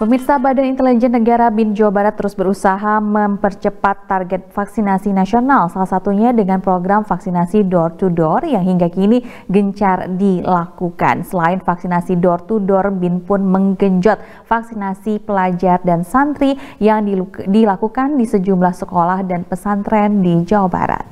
Pemirsa, Badan Intelijen Negara BIN Jawa Barat terus berusaha mempercepat target vaksinasi nasional, salah satunya dengan program vaksinasi door-to-door yang hingga kini gencar dilakukan. Selain vaksinasi door-to-door, BIN pun menggenjot vaksinasi pelajar dan santri yang dilakukan di sejumlah sekolah dan pesantren di Jawa Barat.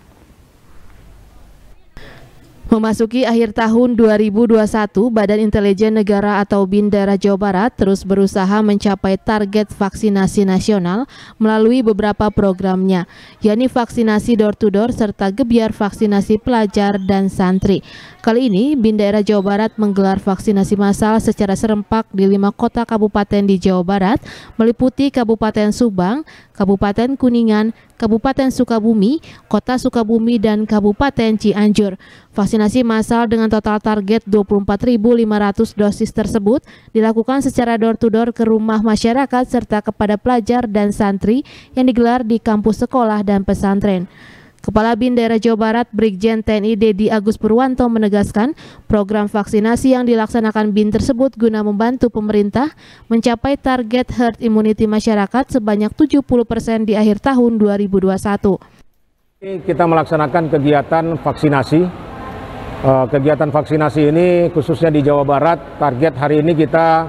Memasuki akhir tahun 2021, Badan Intelijen Negara atau BIN daerah Jawa Barat terus berusaha mencapai target vaksinasi nasional melalui beberapa programnya, yakni vaksinasi door-to-door serta gebyar vaksinasi pelajar dan santri. Kali ini, BIN daerah Jawa Barat menggelar vaksinasi massal secara serempak di 5 kota kabupaten di Jawa Barat, meliputi Kabupaten Subang, Kabupaten Kuningan, Kabupaten Sukabumi, Kota Sukabumi, dan Kabupaten Cianjur. Vaksinasi massal dengan total target 24.500 dosis tersebut dilakukan secara door-to-door ke rumah masyarakat serta kepada pelajar dan santri yang digelar di kampus sekolah dan pesantren. Kepala BIN daerah Jawa Barat Brigjen TNI Dedi Agus Purwanto menegaskan program vaksinasi yang dilaksanakan BIN tersebut guna membantu pemerintah mencapai target herd immunity masyarakat sebanyak 70% di akhir tahun 2021. Kita melaksanakan kegiatan vaksinasi. Kegiatan vaksinasi ini khususnya di Jawa Barat, target hari ini kita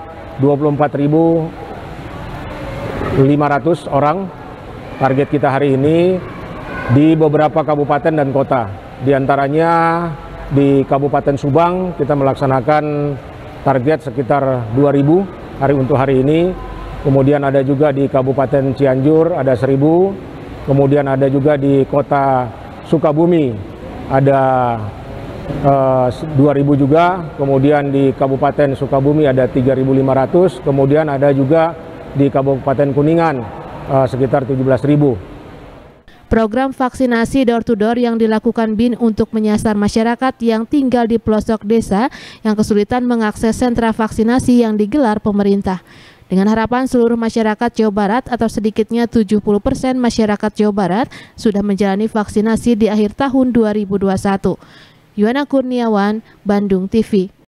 24.500 orang. Target kita hari ini di beberapa kabupaten dan kota. Di antaranya di Kabupaten Subang kita melaksanakan target sekitar 2.000 untuk hari ini. Kemudian ada juga di Kabupaten Cianjur ada 1.000. Kemudian ada juga di Kota Sukabumi ada 2.000 juga. Kemudian di Kabupaten Sukabumi ada 3.500. Kemudian ada juga di Kabupaten Kuningan sekitar 17.000. Program vaksinasi door-to-door yang dilakukan BIN untuk menyasar masyarakat yang tinggal di pelosok desa yang kesulitan mengakses sentra vaksinasi yang digelar pemerintah. Dengan harapan seluruh masyarakat Jawa Barat atau sedikitnya 70% masyarakat Jawa Barat sudah menjalani vaksinasi di akhir tahun 2021. Yuana Kurniawan, Bandung TV.